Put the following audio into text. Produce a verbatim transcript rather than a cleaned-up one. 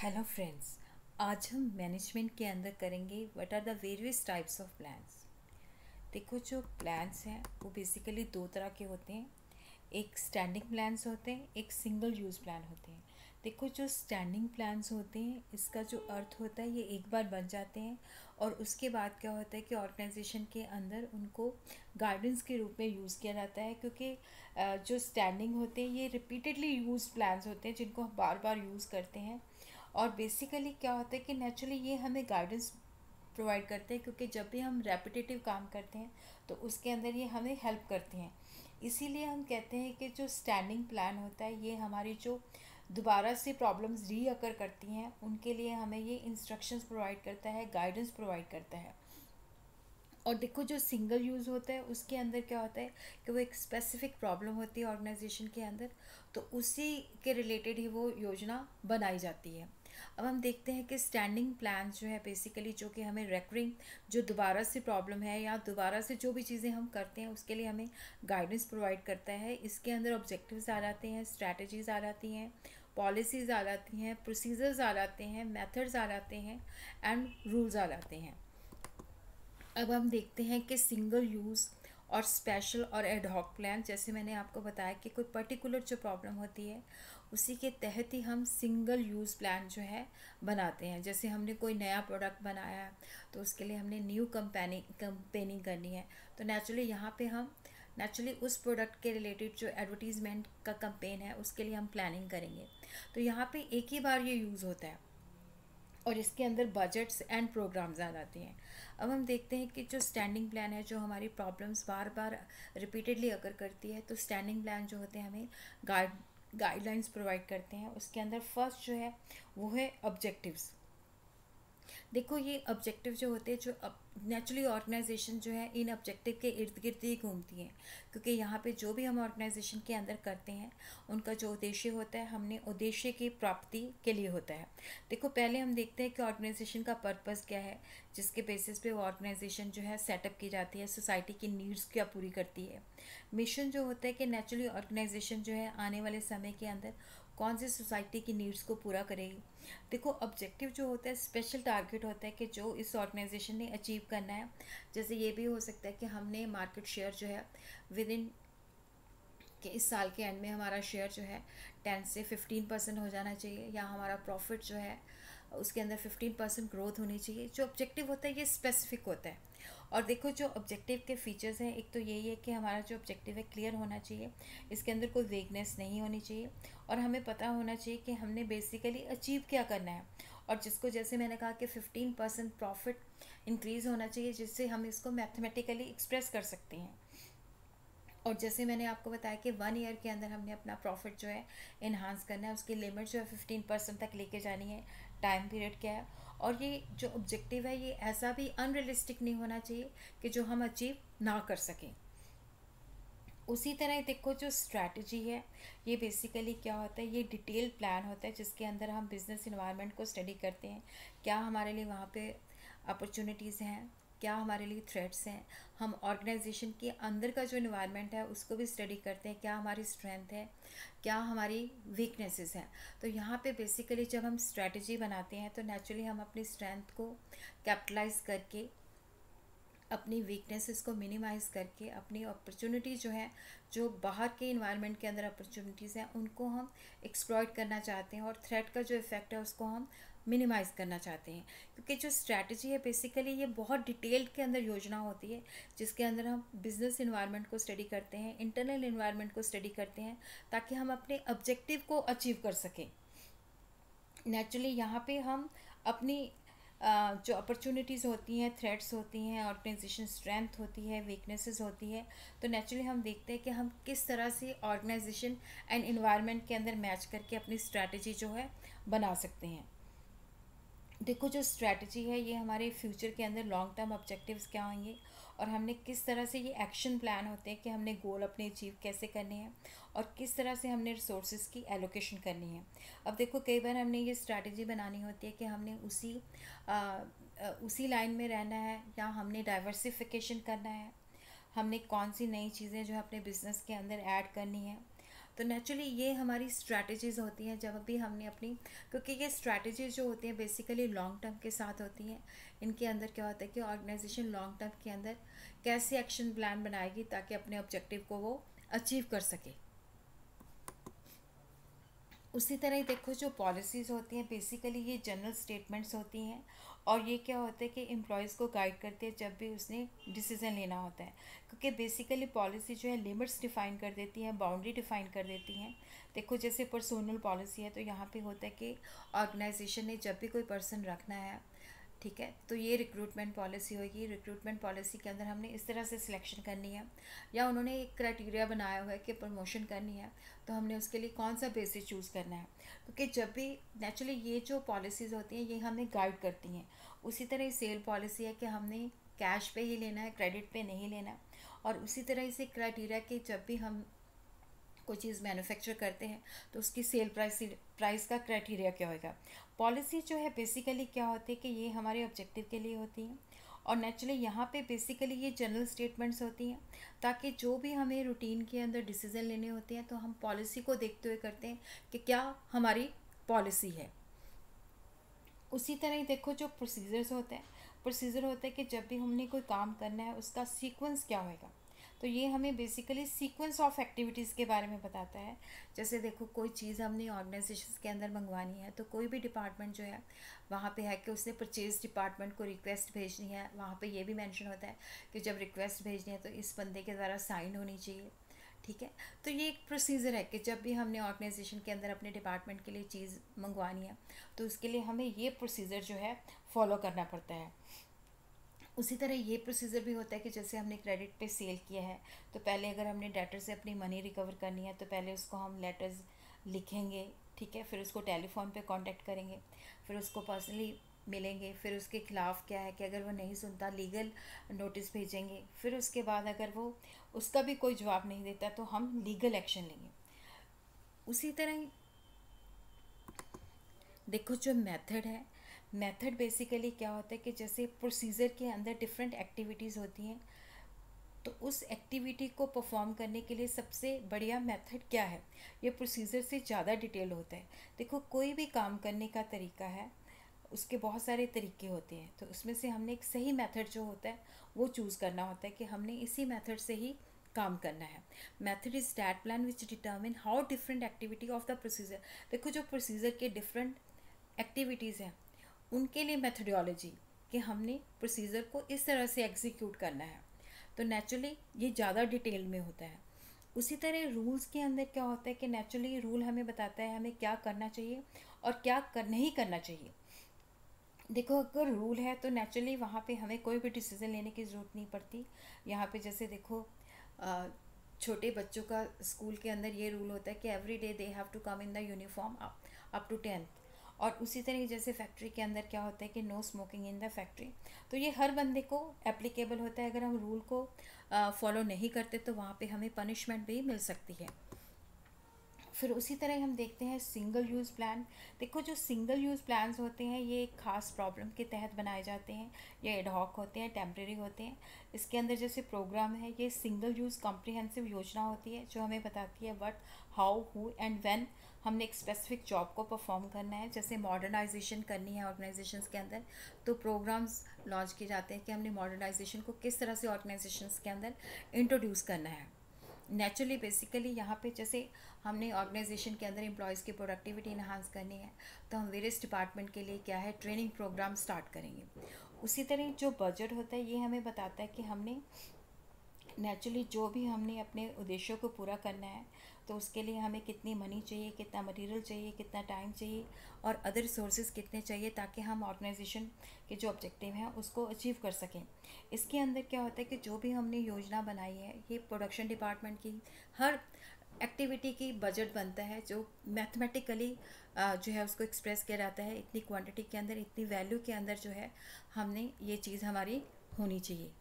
Hello friends. आज हम management के अंदर करेंगे what are the various types of plans. देखो, जो प्लान्स हैं वो बेसिकली दो तरह के होते हैं। एक स्टैंडिंग प्लान्स होते हैं, एक सिंगल यूज़ प्लान होते हैं। देखो, जो स्टैंडिंग प्लान्स होते हैं इसका जो अर्थ होता है ये एक बार बन जाते हैं और उसके बाद क्या होता है कि ऑर्गेनाइजेशन के अंदर उनको गाइडेंस के रूप में यूज़ किया जाता है, क्योंकि अ, जो स्टैंडिंग होते हैं ये रिपीटेडली यूज प्लान्स होते हैं जिनको हम बार बार यूज़ करते हैं। और बेसिकली क्या होता है कि नेचुरली ये हमें गाइडेंस प्रोवाइड करते हैं, क्योंकि जब भी हम रेपिटेटिव काम करते हैं तो उसके अंदर ये हमें हेल्प करते हैं। इसीलिए हम कहते हैं कि जो स्टैंडिंग प्लान होता है ये हमारी जो दोबारा से प्रॉब्लम्स री अकर करती हैं उनके लिए हमें ये इंस्ट्रक्शंस प्रोवाइड करता है, गाइडेंस प्रोवाइड करता है। और देखो, जो सिंगल यूज़ होता है उसके अंदर क्या होता है कि वो एक स्पेसिफिक प्रॉब्लम होती है ऑर्गेनाइजेशन के अंदर, तो उसी के रिलेटेड ही वो योजना बनाई जाती है। अब हम देखते हैं कि स्टैंडिंग प्लान जो है बेसिकली जो कि हमें रेकरिंग जो दोबारा से प्रॉब्लम है या दोबारा से जो भी चीज़ें हम करते हैं उसके लिए हमें गाइडेंस प्रोवाइड करता है। इसके अंदर ऑब्जेक्टिव्स आ जाते हैं, स्ट्रैटेजीज आ जाती हैं, पॉलिसीज़ आ जाती हैं, प्रोसीजर्स आ जाते हैं, मेथड्स आ जाते हैं एंड रूल्स आ जाते हैं। अब हम देखते हैं कि सिंगल यूज़ और स्पेशल और एडहॉक प्लान, जैसे मैंने आपको बताया कि कोई पर्टिकुलर जो प्रॉब्लम होती है उसी के तहत ही हम सिंगल यूज़ प्लान जो है बनाते हैं। जैसे हमने कोई नया प्रोडक्ट बनाया है तो उसके लिए हमने न्यू कंपेनी कंपेनिंग करनी है, तो नेचुरली यहाँ पे हम नेचुरली उस प्रोडक्ट के रिलेटेड जो एडवर्टीज़मेंट का कंपेन है उसके लिए हम प्लानिंग करेंगे। तो यहाँ पे एक ही बार ये यूज़ होता है और इसके अंदर बजट्स एंड प्रोग्राम्स आ जाते हैं। अब हम देखते हैं कि जो स्टैंडिंग प्लान है जो हमारी प्रॉब्लम्स बार बार रिपीटेडली अगर करती है तो स्टैंडिंग प्लान जो होते हैं हमें गाइड गाइडलाइंस प्रोवाइड करते हैं। उसके अंदर फर्स्ट जो है वो है ऑब्जेक्टिव्स। देखो, ये ऑब्जेक्टिव जो होते हैं जो नेचुरली ऑर्गेनाइजेशन जो है इन ऑब्जेक्टिव के इर्द गिर्द ही घूमती है, क्योंकि यहाँ पे जो भी हम ऑर्गेनाइजेशन के अंदर करते हैं उनका जो उद्देश्य होता है हमने उद्देश्य की प्राप्ति के लिए होता है। देखो, पहले हम देखते हैं कि ऑर्गेनाइजेशन का पर्पस क्या है, जिसके बेसिस पे वो ऑर्गेनाइजेशन जो है सेटअप की जाती है, सोसाइटी की नीड्स क्या पूरी करती है। मिशन जो होता है कि नेचुरली ऑर्गेनाइजेशन जो है आने वाले समय के अंदर कौन सी सोसाइटी की नीड्स को पूरा करेगी। देखो, ऑब्जेक्टिव जो होता है स्पेशल टारगेट होता है कि जो इस ऑर्गेनाइजेशन ने अचीव करना है। जैसे ये भी हो सकता है कि हमने मार्केट शेयर जो है विद इन कि इस साल के एंड में हमारा शेयर जो है टेन से फिफ्टीन परसेंट हो जाना चाहिए, या हमारा प्रॉफिट जो है उसके अंदर फिफ्टीन परसेंट ग्रोथ होनी चाहिए। जो ऑब्जेक्टिव होता है ये स्पेसिफिक होता है। और देखो, जो ऑब्जेक्टिव के फीचर्स हैं, एक तो यही है कि हमारा जो ऑब्जेक्टिव है क्लियर होना चाहिए, इसके अंदर कोई वेगनेस नहीं होनी चाहिए और हमें पता होना चाहिए कि हमने बेसिकली अचीव क्या करना है। और जिसको जैसे मैंने कहा कि फिफ्टीन परसेंट प्रॉफिट इंक्रीज़ होना चाहिए, जिससे हम इसको मैथमेटिकली एक्सप्रेस कर सकते हैं। और जैसे मैंने आपको बताया कि वन ईयर के अंदर हमने अपना प्रॉफिट जो है इन्हांस करना है, उसकी लिमिट जो है फिफ्टीन परसेंट तक लेके जानी है। टाइम पीरियड क्या है, और ये जो ऑब्जेक्टिव है ये ऐसा भी अनरियलिस्टिक नहीं होना चाहिए कि जो हम अचीव ना कर सकें। उसी तरह देखो, जो स्ट्रैटेजी है ये बेसिकली क्या होता है, ये डिटेल प्लान होता है जिसके अंदर हम बिजनेस इन्वायरमेंट को स्टडी करते हैं। क्या हमारे लिए वहाँ पे अपॉर्चुनिटीज़ हैं, क्या हमारे लिए थ्रेट्स हैं। हम ऑर्गेनाइजेशन के अंदर का जो इन्वायरमेंट है उसको भी स्टडी करते हैं, क्या हमारी स्ट्रेंथ है, क्या हमारी वीकनेसेस हैं। तो यहाँ पे बेसिकली जब हम स्ट्रैटेजी बनाते हैं तो नेचुरली हम अपनी स्ट्रेंथ को कैपिटलाइज करके अपनी वीकनेसेस को मिनिमाइज़ करके अपनी अपॉर्चुनिटी जो है, जो बाहर के इन्वायरमेंट के अंदर अपॉर्चुनिटीज़ हैं उनको हम एक्सप्लॉइट करना चाहते हैं और थ्रेट का जो इफ़ेक्ट है उसको हम मिनिमाइज़ करना चाहते हैं। क्योंकि जो स्ट्रैटेजी है बेसिकली ये बहुत डिटेल्ड के अंदर योजना होती है जिसके अंदर हम बिजनेस इन्वायरमेंट को स्टडी करते हैं, इंटरनल इन्वायरमेंट को स्टडी करते हैं, ताकि हम अपने ऑब्जेक्टिव को अचीव कर सकें। नेचुरली यहाँ पे हम अपनी अ, जो अपॉर्चुनिटीज़ होती हैं, थ्रेट्स होती हैं, ऑर्गेनाइजेशन स्ट्रेंथ होती है, वीकनेसेस होती है, तो नेचुरली हम देखते हैं कि हम किस तरह से ऑर्गेनाइजेशन एंड इन्वायरमेंट के अंदर मैच करके अपनी स्ट्रैटेजी जो है बना सकते हैं। देखो, जो स्ट्रैटेजी है ये हमारे फ्यूचर के अंदर लॉन्ग टर्म ऑब्जेक्टिव्स क्या होंगे और हमने किस तरह से ये एक्शन प्लान होते हैं कि हमने गोल अपने अचीव कैसे करने हैं और किस तरह से हमने रिसोर्सेज की एलोकेशन करनी है। अब देखो, कई बार हमने ये स्ट्रैटेजी बनानी होती है कि हमने उसी आ, आ, उसी लाइन में रहना है या हमने डाइवर्सिफिकेशन करना है, हमने कौन सी नई चीज़ें जो है अपने बिजनेस के अंदर ऐड करनी है। तो नेचुरली ये हमारी स्ट्रैटेजीज होती हैं जब भी हमने अपनी, क्योंकि ये स्ट्रैटेजीज जो होती हैं बेसिकली लॉन्ग टर्म के साथ होती हैं। इनके अंदर क्या होता है कि ऑर्गेनाइजेशन लॉन्ग टर्म के अंदर कैसे एक्शन प्लान बनाएगी ताकि अपने ऑब्जेक्टिव को वो अचीव कर सके। उसी तरह ही देखो जो पॉलिसीज़ होती हैं बेसिकली ये जनरल स्टेटमेंट्स होती हैं, और ये क्या होता है कि एम्प्लॉयज़ को गाइड करती है जब भी उसने डिसीज़न लेना होता है, क्योंकि बेसिकली पॉलिसी जो है लिमिट्स डिफ़ाइन कर देती हैं, बाउंड्री डिफ़ाइन कर देती हैं। देखो जैसे पर्सनल पॉलिसी है तो यहाँ पे होता है कि ऑर्गेनाइजेशन ने जब भी कोई पर्सन रखना है, ठीक है, तो ये रिक्रूटमेंट पॉलिसी होगी। रिक्रूटमेंट पॉलिसी के अंदर हमने इस तरह से सिलेक्शन करनी है, या उन्होंने एक क्राइटेरिया बनाया हुआ है कि प्रमोशन करनी है तो हमने उसके लिए कौन सा बेसिस चूज़ करना है, क्योंकि जब भी नेचुरली ये जो पॉलिसीज़ होती हैं ये हमें गाइड करती हैं। उसी तरह सेल पॉलिसी है कि हमने कैश पे ही लेना है, क्रेडिट पे नहीं लेना। और उसी तरह से क्राइटेरिया कि जब भी हम कोई चीज़ मैन्युफैक्चर करते हैं तो उसकी सेल प्राइस प्राइस का क्राइटेरिया क्या होगा। पॉलिसी जो है बेसिकली क्या होती है कि ये हमारे ऑब्जेक्टिव के लिए होती हैं, और नेचुरली यहाँ पे बेसिकली ये जनरल स्टेटमेंट्स होती हैं ताकि जो भी हमें रूटीन के अंदर डिसीजन लेने होते हैं तो हम पॉलिसी को देखते हुए करते हैं कि क्या हमारी पॉलिसी है। उसी तरह ही देखो जो प्रोसीजर्स होते हैं, प्रोसीजर होता है कि जब भी हमने कोई काम करना है उसका सीक्वेंस क्या होगा। तो ये हमें बेसिकली सीक्वेंस ऑफ एक्टिविटीज़ के बारे में बताता है। जैसे देखो कोई चीज़ हमने ऑर्गेनाइजेशन के अंदर मंगवानी है तो कोई भी डिपार्टमेंट जो है वहाँ पे है कि उसने परचेज डिपार्टमेंट को रिक्वेस्ट भेजनी है, वहाँ पे ये भी मेंशन होता है कि जब रिक्वेस्ट भेजनी है तो इस बंदे के द्वारा साइन होनी चाहिए, ठीक है। तो ये एक प्रोसीजर है कि जब भी हमने ऑर्गेनाइजेशन के अंदर अपने डिपार्टमेंट के लिए चीज़ मंगवानी है तो उसके लिए हमें ये प्रोसीजर जो है फॉलो करना पड़ता है। उसी तरह ये प्रोसीजर भी होता है कि जैसे हमने क्रेडिट पे सेल किया है तो पहले अगर हमने डेटर से अपनी मनी रिकवर करनी है तो पहले उसको हम लेटर्स लिखेंगे, ठीक है, फिर उसको टेलीफोन पे कांटेक्ट करेंगे, फिर उसको पर्सनली मिलेंगे, फिर उसके खिलाफ़ क्या है कि अगर वो नहीं सुनता लीगल नोटिस भेजेंगे, फिर उसके बाद अगर वो उसका भी कोई जवाब नहीं देता तो हम लीगल एक्शन लेंगे। उसी तरह ही देखो जो मेथड है, मेथड बेसिकली क्या होता है कि जैसे प्रोसीजर के अंदर डिफरेंट एक्टिविटीज़ होती हैं तो उस एक्टिविटी को परफॉर्म करने के लिए सबसे बढ़िया मेथड क्या है, ये प्रोसीजर से ज़्यादा डिटेल होता है। देखो कोई भी काम करने का तरीका है उसके बहुत सारे तरीके होते हैं, तो उसमें से हमने एक सही मेथड जो होता है वो चूज़ करना होता है कि हमने इसी मेथड से ही काम करना है। Method is that plan which determine how different activity of the procedure. देखो जो प्रोसीजर के डिफरेंट एक्टिविटीज़ हैं उनके लिए मेथडोलॉजी कि हमने प्रोसीजर को इस तरह से एग्जीक्यूट करना है, तो नेचुरली ये ज़्यादा डिटेल में होता है। उसी तरह रूल्स के अंदर क्या होता है कि नेचुरली रूल हमें बताता है हमें क्या करना चाहिए और क्या कर नहीं करना चाहिए। देखो अगर रूल है तो नेचुरली वहाँ पे हमें कोई भी डिसीज़न लेने की ज़रूरत नहीं पड़ती। यहाँ पे जैसे देखो छोटे बच्चों का स्कूल के अंदर ये रूल होता है कि every day they have to come in the uniform up to tenth. और उसी तरह जैसे फैक्ट्री के अंदर क्या होता है कि no smoking in the factory, तो ये हर बंदे को एप्लीकेबल होता है। अगर हम रूल को फॉलो नहीं करते तो वहाँ पे हमें पनिशमेंट भी मिल सकती है। फिर उसी तरह हम देखते हैं सिंगल यूज़ प्लान। देखो जो सिंगल यूज़ प्लान्स होते हैं ये एक ख़ास प्रॉब्लम के तहत बनाए जाते हैं, ये एडहॉक होते हैं, टेम्परेरी होते हैं। इसके अंदर जैसे प्रोग्राम है ये सिंगल यूज़ कॉम्प्रिहेंसिव योजना होती है जो हमें बताती है what, how, who and when हमने एक स्पेसिफिक जॉब को परफॉर्म करना है। जैसे मॉडर्नाइजेशन करनी है ऑर्गेनाइजेशंस के अंदर तो प्रोग्राम्स लॉन्च किए जाते हैं कि हमने मॉडर्नाइजेशन को किस तरह से ऑर्गेनाइजेशंस के अंदर इंट्रोड्यूस करना है। नेचुरली बेसिकली यहाँ पे जैसे हमने ऑर्गेनाइजेशन के अंदर एम्प्लॉयज़ की प्रोडक्टिविटी इन्हांस करनी है तो हम वेरियस डिपार्टमेंट के लिए क्या है ट्रेनिंग प्रोग्राम स्टार्ट करेंगे। उसी तरह जो बजट होता है ये हमें बताता है कि हमने नेचुरली जो भी हमने अपने उद्देश्यों को पूरा करना है तो उसके लिए हमें कितनी मनी चाहिए, कितना मटेरियल चाहिए, कितना टाइम चाहिए और अदर रिसोर्सेज कितने चाहिए ताकि हम ऑर्गेनाइजेशन के जो ऑब्जेक्टिव हैं उसको अचीव कर सकें। इसके अंदर क्या होता है कि जो भी हमने योजना बनाई है ये प्रोडक्शन डिपार्टमेंट की हर एक्टिविटी की बजट बनता है जो मैथमेटिकली जो है उसको एक्सप्रेस किया जाता है, इतनी क्वांटिटी के अंदर, इतनी वैल्यू के अंदर जो है हमने ये चीज़ हमारी होनी चाहिए।